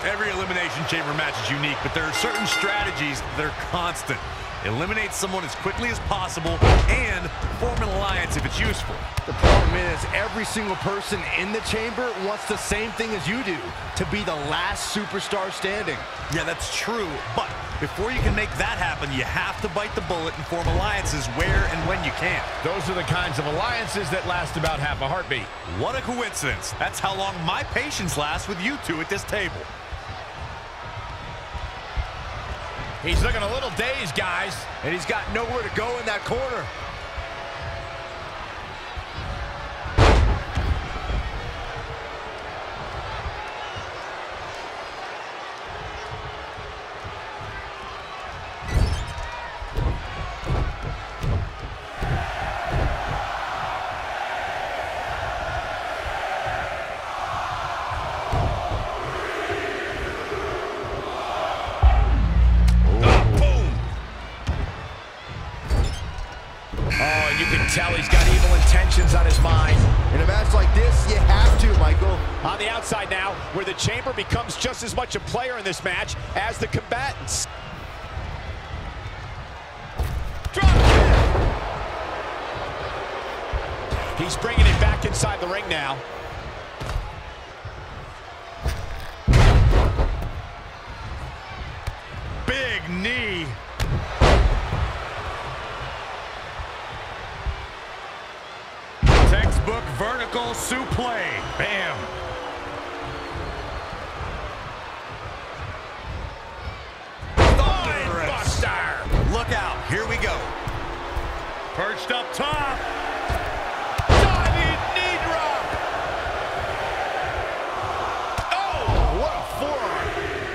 Every Elimination Chamber match is unique, but there are certain strategies that are constant. Eliminate someone as quickly as possible and form an alliance if it's useful. The problem is every single person in the chamber wants the same thing as you do, to be the last superstar standing. Yeah, that's true, but before you can make that happen, you have to bite the bullet and form alliances where and when you can. Those are the kinds of alliances that last about half a heartbeat. What a coincidence. That's how long my patience lasts with you two at this table. He's looking a little dazed, guys. And he's got nowhere to go in that corner. Tell he's got evil intentions on his mind. In a match like this, you have to, Michael. On the outside now, where the chamber becomes just as much a player in this match as the combatants. Drop kick. He's bringing it back inside the ring now. Big knee. Textbook vertical suplex. Bam. Buster. Look out. Here we go. Perched up top. Diving knee drop. Oh, what a forearm.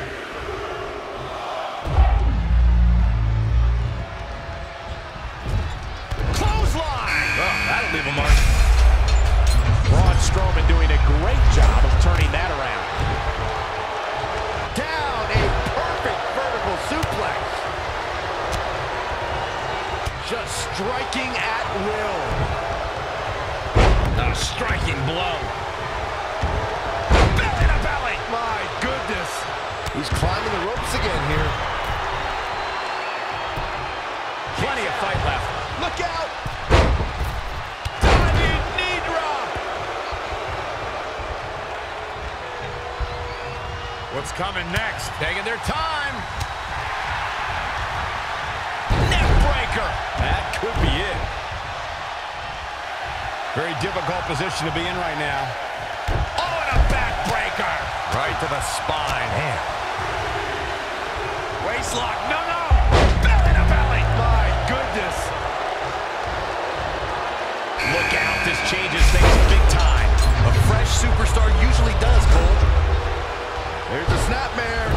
Clothesline. Oh, that'll leave a mark. Braun Strowman doing a great job of turning that around. Down, a perfect vertical suplex. Just striking at will. A striking blow. Belly to belly. My goodness. He's climbing the ropes again here. Plenty of fight left. Look out. What's coming next? Taking their time. Neck breaker. That could be it. Very difficult position to be in right now. Oh, and a back breaker. Right to the spine. Man. Waist lock. No, no. Belly to belly. My goodness. Look out. This changes things big time. A fresh superstar usually does, Cole. There's a snapmare.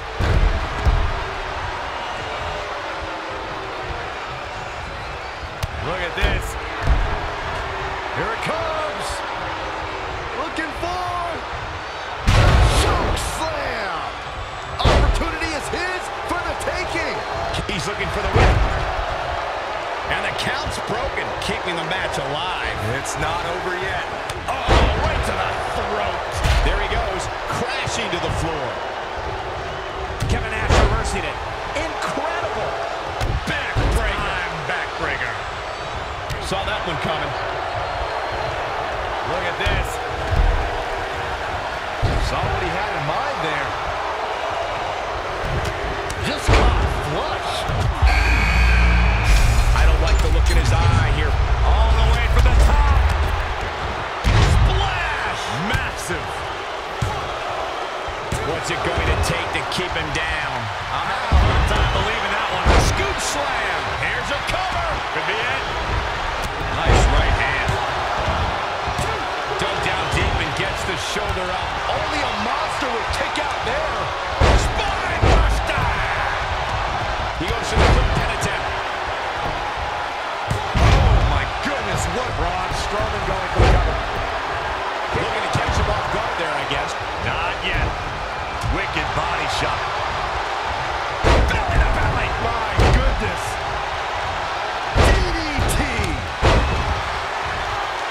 Look at this. Here it comes. Looking for choke slam. Opportunity is his for the taking. He's looking for the win. And the count's broken, keeping the match alive. It's not over yet. Oh, right to the throat. There he goes, crashing to the floor. Kevin Nash reversing it. Incredible. Backbreaker. Backbreaker. Saw that one coming. Look at this. Saw what he had in mind there. Just caught flush. I don't like the look in his eye here. All the way for the top. Splash. Massive. What's it going to take to keep him down? I'm having a hard time believing that one. Scoop slam. Here's a cover. Could be it. Nice right hand. Dug down deep and gets the shoulder up. Only a monster would kick out there. Spine buster. He goes to the quick pin attempt. Oh, my goodness. What? Braun Strowman going for the cover. Looking to catch him off guard there, I guess. Not yet. Wicked body shot. Belly to belly. My goodness. DDT.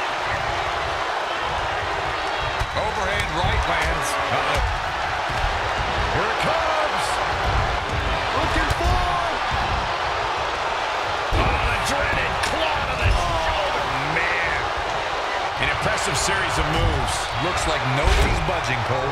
Overhand right lands. of moves. Looks like nobody's budging, Cole.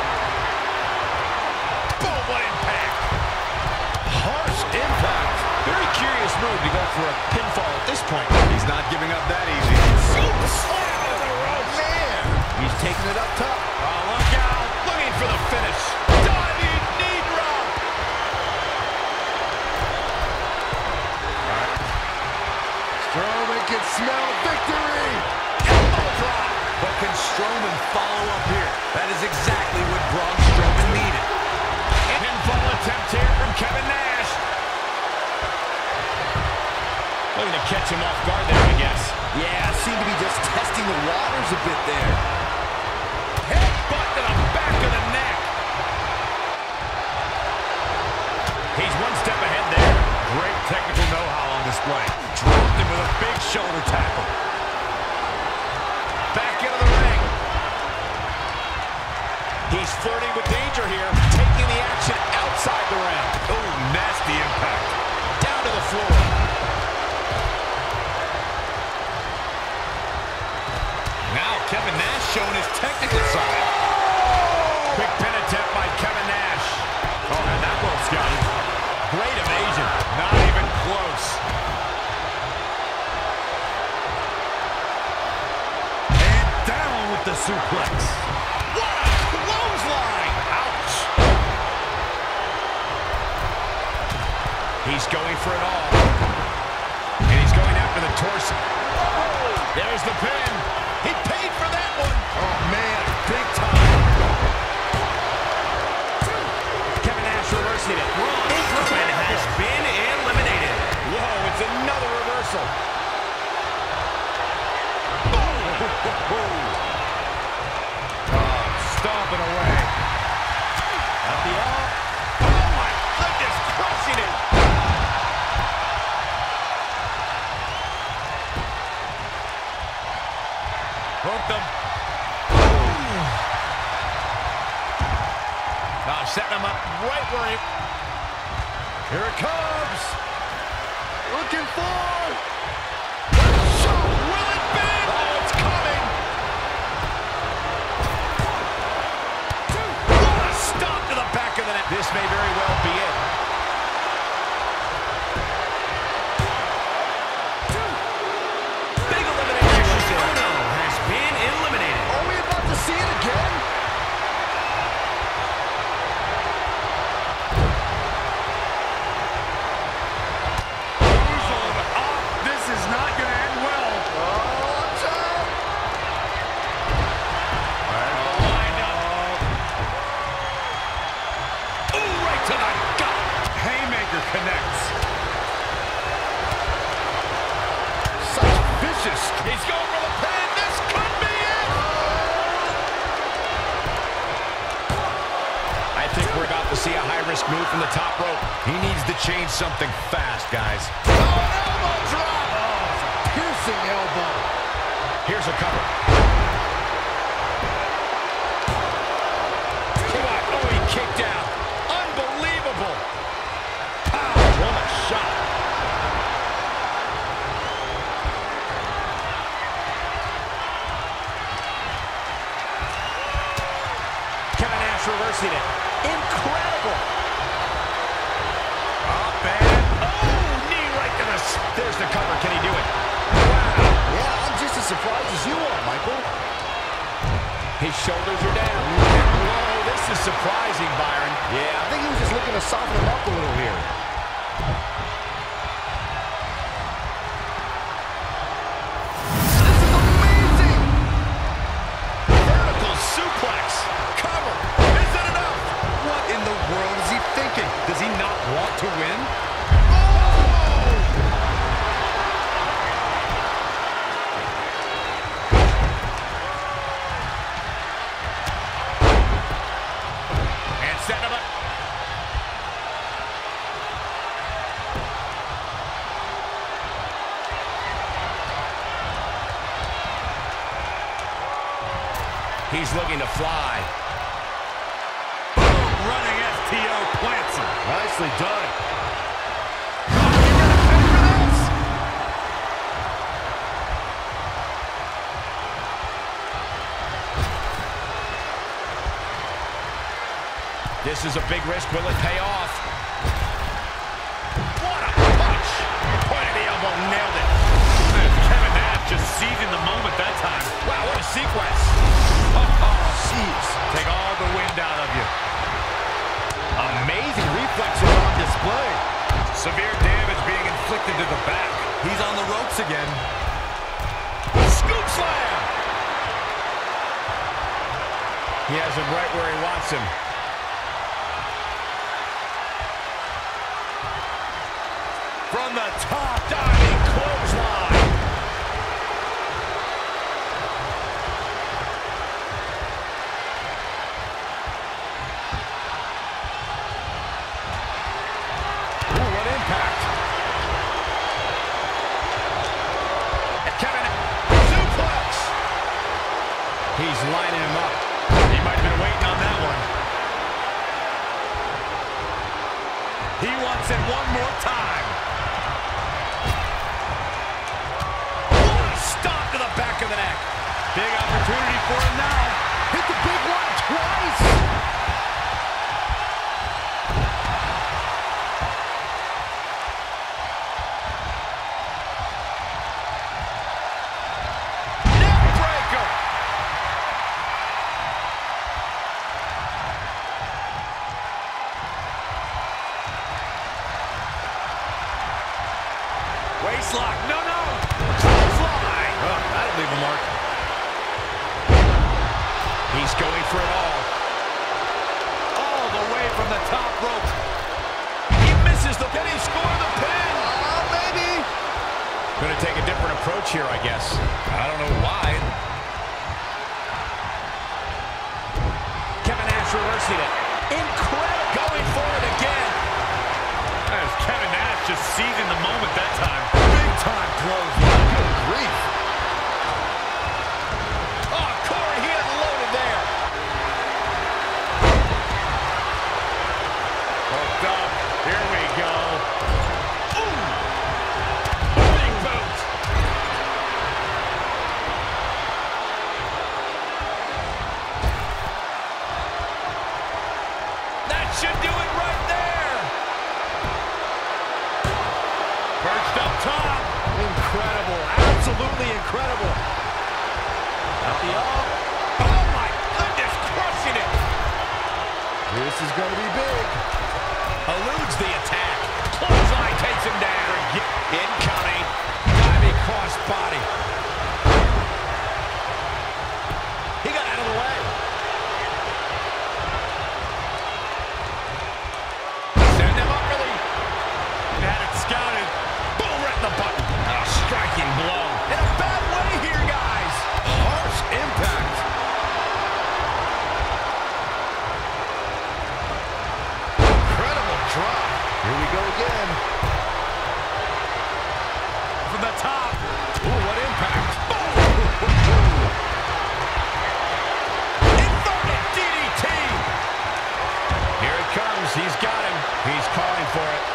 Boom, what impact. Harsh impact. Very curious move to go for a pinfall at this point. He's not giving up that easy. Super slam to the ropes. Man, he's taking it up top. Oh, look out. Looking for the finish. Diving knee drop. Strowman can smell victory. Elbow drop. But can Strowman follow up here? That is exactly what Braun Strowman needed. Pinfall attempt here from Kevin Nash. Looking to catch him off guard there, I guess. Yeah, seemed to be just testing the waters a bit there. Headbutt to the back of the neck. He's one step ahead there. Great technical know-how on display. Dropped him with a big shoulder tackle. Back into the ring. He's flirting with danger here, taking the action outside the ring. Oh, nasty impact. Down to the floor. Now Kevin Nash showing his technical side. Quick pin attempt by Kevin Nash. Oh, and that rope's got him. Great evasion. Not even close. And down with the suplex. What a clothesline. Ouch. He's going for it all. And he's going after the torso. There's the pin. He paid for that one. Oh, man, big time. Kevin Nash reversing it. Strowman has been eliminated. Whoa, it's another reversal. Stomping away. At the arm. Oh, my goodness, crushing it. Hooked him. Now setting him up right where he... Here it comes. Looking for. Will it be? Oh, it's coming. What a stomp to the back of the neck. This may very well be it. Big elimination. Shono has been eliminated. Are we about to see it again? This is not going to end well. Lined up. Ooh, right to the gut. Haymaker connects. Such vicious. He's going for the pin. This could be it. I think we're about to see a high-risk move from the top rope. He needs to change something fast, guys. Elbow drop. Piercing elbow. Here's a cover. Oh, he kicked out. Unbelievable. What a shot. Kevin Nash reversing it. Incredible. Knee right to the... There's the cover. Can he do it? Wow. Yeah, I'm just as surprised as you are, Michael. His shoulders are down. Whoa, this is surprising, Byron. Yeah, I think he was just looking to soften him up a little here. This is amazing! Vertical suplex. Cover. Is that enough? What in the world is he thinking? Does he not want to win? And setting him up. He's looking to fly. Running STO plants him. Nicely done. this is a big risk. Will it pay off? What a punch! Point of the elbow, nailed it. Kevin Nash just seizing the moment that time. Wow, what a sequence. Jeez. Take all the wind out of you. Amazing reflexes on display. Severe damage being inflicted to the back. He's on the ropes again. Scoop slam! He has him right where he wants him. From the top, diving clothesline. Ooh, what impact. Kevin, suplex. He's lining him up. He might have been waiting on that one. He wants it one more time. What a stop to the back of the neck. Big opportunity for him now. Hit the big one twice. Neckbreaker. Waistlock. No, no. Clothesline. Oh, that'll leave a mark. He's going for it All the way from the top rope. He misses the pin. He scored the pin. Maybe. Going to take a different approach here, I guess. I don't know why. Kevin Nash reversing it. Incredible. Going for it again. As Kevin Nash just seizing the moment that time. Big time clothesline. Good grief. Oh, Corey, he unloaded there. Hooked up. Here we go. Ooh. Big boot. That should do it right there. Perched up top. Incredible. Absolutely incredible. At the arm. Oh, my goodness, crushing it. This is going to be big. Eludes the attack. Clothesline takes him down. Incoming. Diving cross body. He got out of the way. Send him up, really. Had it scouted. Boom, right in the button. A striking blow. In a bad way here, guys. Harsh impact. Incredible drop. Here we go again. From the top. Ooh, what impact. Inverted DDT. Here it comes. He's got him. He's calling for it.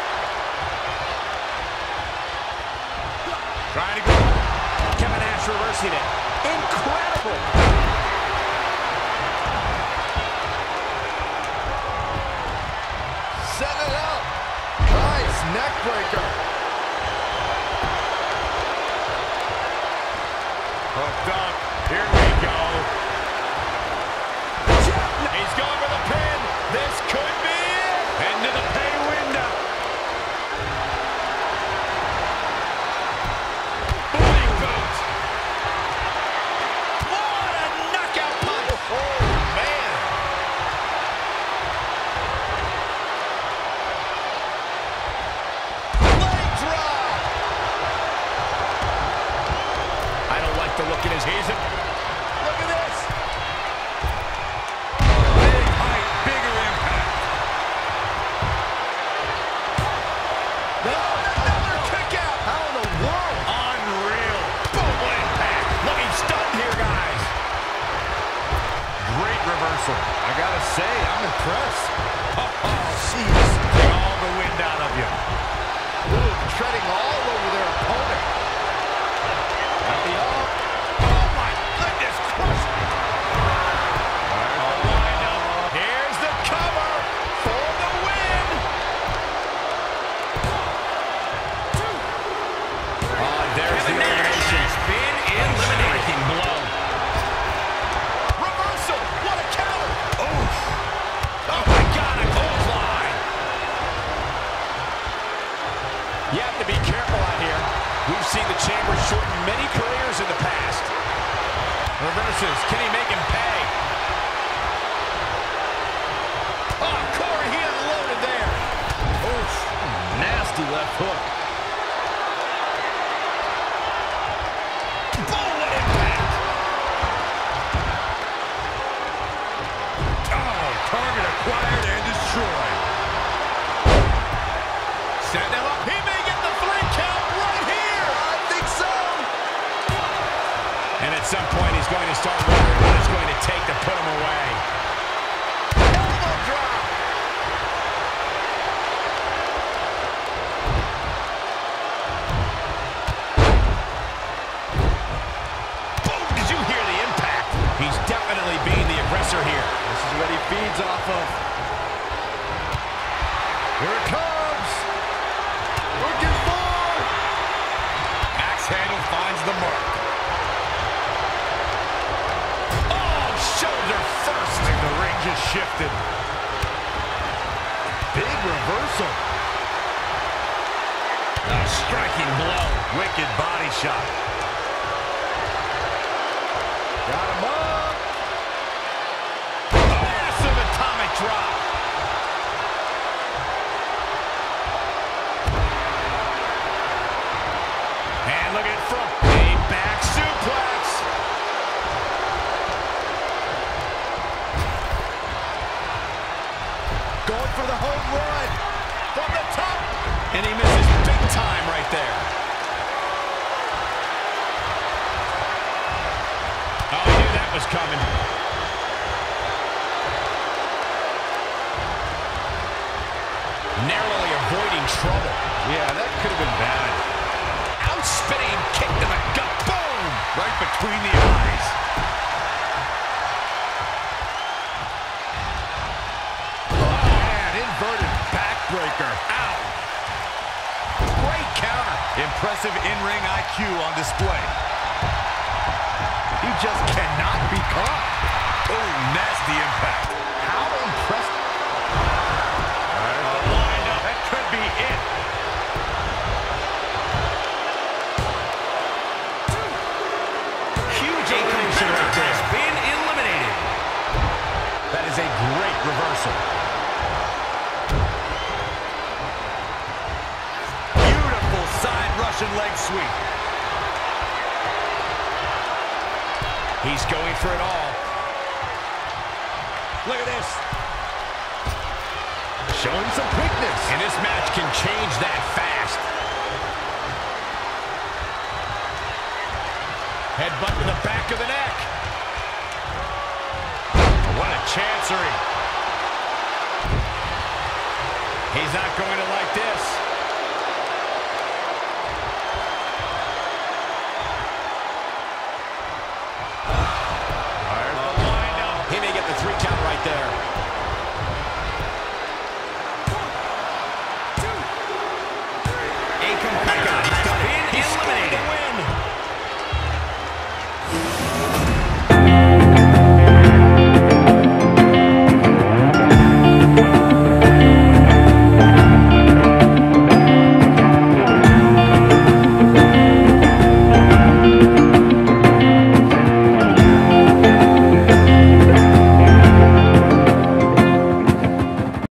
Trying to go. Kevin Nash reversing it. Incredible. Set it up. Nice neck breaker. Hooked up. Here we go. He's going for the pin. This could be it. Into the pay window. Booty boot. What a knockout punch. Oh, man. Leg drop. I don't like the look in his eyes. Look at this. Big height, bigger impact. Another kick out. How in the world? Unreal. Boom, what impact. Looking stunned here, guys. Great reversal. I gotta say, I'm impressed. Oh, jeez. Take all the wind out of you. Ooh, treading all over their opponent. At the arm. Oh, my goodness. Crush. Wind up. Here's the cover. You have to be careful out here. We've seen the Chamber shorten many careers in the past. Reverses. Can he make him pay? Oh, Corey, he unloaded there. Oof, nasty left hook. Boom, what impact. Oh, target acquired and destroyed. Setting him up. He may get the 3 count right here. I think so. And at some point, he's going to start wondering what it's going to take to put him away. Elbow drop. Boom! Did you hear the impact? He's definitely being the aggressor here. This is what he feeds off of. Here it comes. Looking for. Axe handle finds the mark. Oh, shoulder first. And the ring just shifted. Big reversal. A striking blow. Wicked body shot. Got him up. Massive atomic drop. And look at it from a back suplex. Going for the home run. From the top. And he misses big time right there. Oh, he knew that was coming. Narrowly avoiding trouble. Yeah, that could have been bad. Out-spinning kick to the gut. Boom! Right between the eyes. Man, inverted backbreaker. Ow! Great counter. Impressive in-ring IQ on display. He just cannot be caught. Oh, nasty impact. How impressive. That could be it. Huge inclination right there. Been eliminated. That is a great reversal. Beautiful side Russian leg sweep. He's going for it all. Look at this. Showing some quickness. And this match can change that fast. Headbutt to the back of the neck. What a chancery. He's not going to like this. There's the windup. He may get the 3 count right there. A competitor has been He's scored eliminated. the win.